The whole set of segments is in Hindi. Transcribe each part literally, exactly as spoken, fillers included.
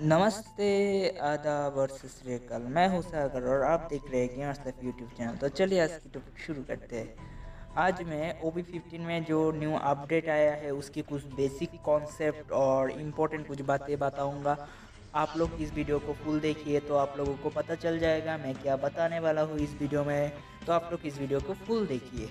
नमस्ते, आदाब और सत श्री अकाल। मैं हूं सागर और आप देख रहे हैं गेमर्स लाइफ यूट्यूब चैनल। तो चलिए आज की टॉपिक शुरू करते हैं। आज मैं ओ बी फिफ्टीन में जो न्यू अपडेट आया है उसकी कुछ बेसिक कॉन्सेप्ट और इम्पोर्टेंट कुछ बातें बताऊंगा। आप लोग इस वीडियो को फुल देखिए तो आप लोगों को पता चल जाएगा मैं क्या बताने वाला हूँ इस वीडियो में। तो आप लोग इस वीडियो को फुल देखिए।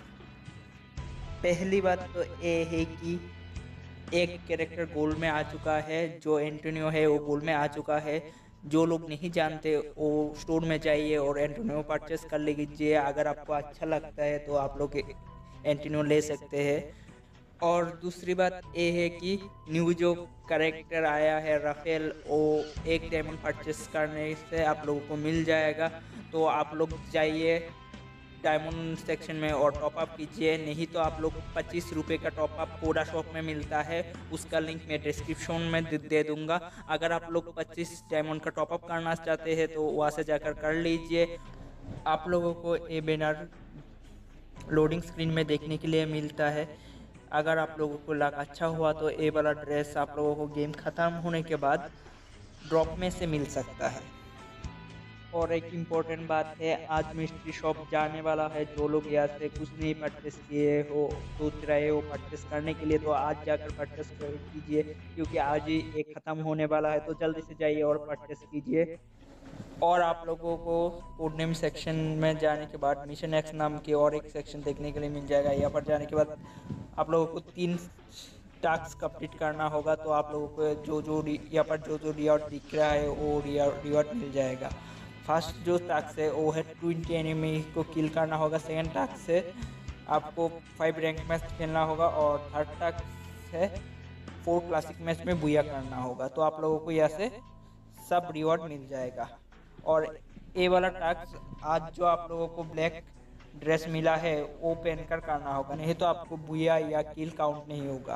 पहली बात तो ये है कि एक कैरेक्टर गोल्ड में आ चुका है, जो एंटोनियो है वो गोल्ड में आ चुका है। जो लोग नहीं जानते वो स्टोर में जाइए और एंटोनियो परचेस कर लीजिए। अगर आपको अच्छा लगता है तो आप लोग एंटोनियो ले सकते हैं। और दूसरी बात ये है कि न्यू जो कैरेक्टर आया है राफेल, वो एक डायमंड परचेस करने से आप लोगों को मिल जाएगा। तो आप लोग जाइए डायमंड सेक्शन में और टॉप अप कीजिए। नहीं तो आप लोग पच्चीस रुपये का टॉप अप कोडा शॉप में मिलता है, उसका लिंक मैं डिस्क्रिप्शन में दे दूंगा। अगर आप लोग पच्चीस डायमंड का टॉप अप करना चाहते हैं तो वहाँ से जाकर कर लीजिए। आप लोगों को ये बैनर लोडिंग स्क्रीन में देखने के लिए मिलता है। अगर आप लोगों को लग अच्छा हुआ तो ये वाला ड्रेस आप लोगों को गेम ख़त्म होने के बाद ड्रॉप में से मिल सकता है। और एक इम्पोर्टेंट बात है, आज मिस्ट्री शॉप जाने वाला है। जो लोग यहाँ से कुछ नहीं परचेस किए हो, सोच रहे हो परचेस करने के लिए, तो आज जाकर परचेस कीजिए क्योंकि आज ही एक ख़त्म होने वाला है। तो जल्दी से जाइए और परचेस कीजिए। और आप लोगों को कोडनेम सेक्शन में जाने के बाद मिशन एक्स नाम के और एक सेक्शन देखने के लिए मिल जाएगा। यहाँ पर जाने के बाद आप लोगों को तीन टास्क कंप्लीट करना होगा। तो आप लोगों को जो जो यहाँ पर जो जो रिवॉर्ड दिख रहा है वो रिवॉर्ड मिल जाएगा। फर्स्ट जो टास्क है वो है ट्वेंटी एनिमी को किल करना होगा। सेकेंड टास्क से आपको फाइव रैंक मैच खेलना होगा और थर्ड टास्क है फोर क्लासिक मैच में बुया करना होगा। तो आप लोगों को यहाँ से सब रिवॉर्ड मिल जाएगा। और ये वाला टास्क आज जो आप लोगों को ब्लैक ड्रेस मिला है वो पहनकर करना होगा, नहीं तो आपको बुया या किल काउंट नहीं होगा।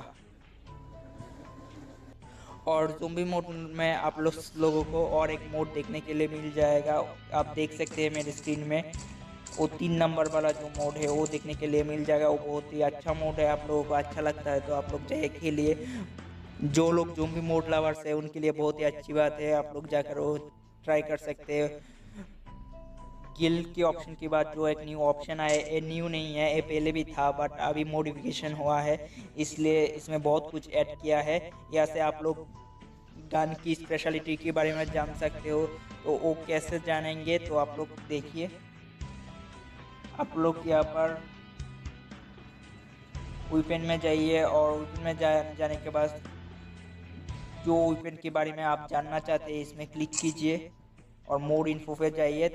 और ज़ोंबी मोड में आप लोग लोगों को और एक मोड देखने के लिए मिल जाएगा। आप देख सकते हैं मेरी स्क्रीन में वो तीन नंबर वाला जो मोड है वो देखने के लिए मिल जाएगा। वो बहुत ही अच्छा मोड है, आप लोगों को अच्छा लगता है तो आप लोग जाइए खेलिए। जो लोग ज़ोंबी मोड लवर्स है उनके लिए बहुत ही अच्छी बात है, आप लोग जाकर वो ट्राई कर सकते हैं। किल के ऑप्शन के बाद जो एक न्यू ऑप्शन आया, ये न्यू नहीं है, ये पहले भी था बट अभी मॉडिफिकेशन हुआ है, इसलिए इसमें बहुत कुछ ऐड किया है। यहाँ से आप लोग गन की स्पेशलिटी के बारे में जान सकते हो। तो वो कैसे जानेंगे तो आप लोग देखिए। आप लोग यहाँ पर वेपन में जाइए और वेपन में जा, जाने के बाद जो वेपन के बारे में आप जानना चाहते हैं इसमें क्लिक कीजिए और मोड इन्फो पे जाइए।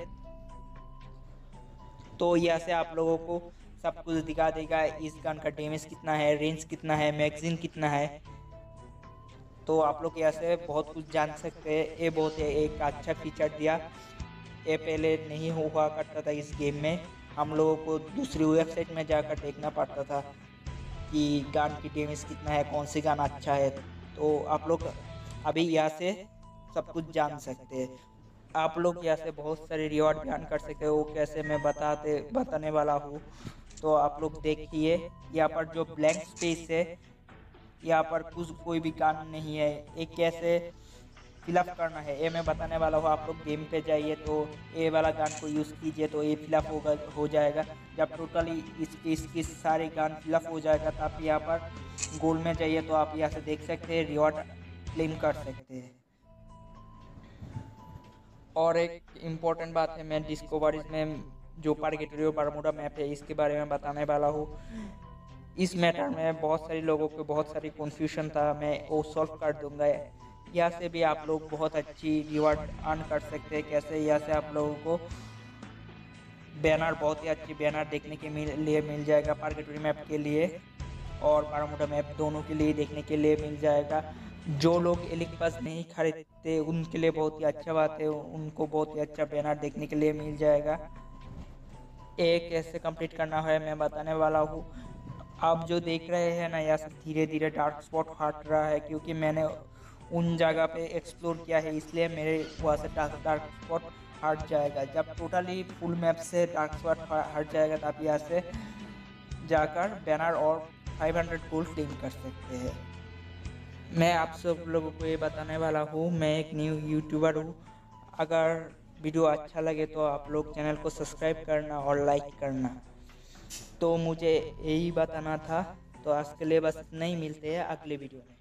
तो यहाँ से आप लोगों को सब कुछ दिखा देगा, इस गन का डैमेज कितना है, रेंज कितना है, मैगजीन कितना है। तो आप लोग यहाँ से बहुत कुछ जान सकते हैं। ये बहुत एक अच्छा फीचर दिया, ये पहले नहीं हुआ करता था इस गेम में। हम लोगों को दूसरी वेबसाइट में जाकर देखना पड़ता था कि गन की डैमेज कितना है, कौन सी गन अच्छा है। तो आप लोग अभी यहाँ से सब कुछ जान सकते हैं। आप लोग यहाँ से बहुत सारे रिवॉर्ड अर्न कर सकते हो, वो कैसे मैं बताते बताने वाला हूँ। तो आप लोग देखिए, यहाँ पर जो ब्लैंक स्पेस है यहाँ पर कुछ कोई भी काम नहीं है, ये कैसे फिलअप करना है ये मैं बताने वाला हूँ। आप लोग गेम पे जाइए तो ये वाला गान को यूज़ कीजिए तो ये फिलअप होगा हो जाएगा। जब टोटली इसके इसके सारे गान फिलअप हो जाएगा तो आप यहाँ पर गोल में जाइए तो आप यहाँ से देख सकते हैं, रिवॉर्ड क्लेम कर सकते हैं। और एक इम्पॉर्टेंट बात है, मैं डिस्कवरीज में जो पार्गेटोरियो बरमूडा मैप है इसके बारे में बताने वाला हूँ। इस मैटर में बहुत सारे लोगों को बहुत सारी कन्फ्यूजन था, मैं वो सॉल्व कर दूंगा। यहाँ से भी आप लोग बहुत अच्छी रिवॉर्ड अर्न कर सकते हैं। कैसे, यहाँ से आप लोगों को बैनर, बहुत ही अच्छी बैनर देखने के लिए मिल जाएगा पार्गेटोरियो मैप के लिए और बरमूडा मैप दोनों के लिए देखने के लिए मिल जाएगा। जो लोग एलिक पास नहीं खरीदते उनके लिए बहुत ही अच्छा बात है, उनको बहुत ही अच्छा बैनर देखने के लिए मिल जाएगा। एक कैसे कंप्लीट करना है मैं बताने वाला हूँ। आप जो देख रहे हैं ना, यहाँ से धीरे धीरे डार्क स्पॉट हट रहा है क्योंकि मैंने उन जगह पे एक्सप्लोर किया है, इसलिए मेरे वहाँ से डार्क डार्क स्पॉट हट जाएगा। जब टोटली फुल मैप से डार्क स्पॉट हट जाएगा तब यहाँ से जाकर बैनर और फाइव हंड्रेड गोल्ड क्लेम कर सकते हैं। मैं आप सब लोगों को ये बताने वाला हूँ, मैं एक न्यू यूट्यूबर हूँ। अगर वीडियो अच्छा लगे तो आप लोग चैनल को सब्सक्राइब करना और लाइक करना। तो मुझे यही बताना था। तो आज के लिए बस नहीं, मिलते हैं अगले वीडियो में।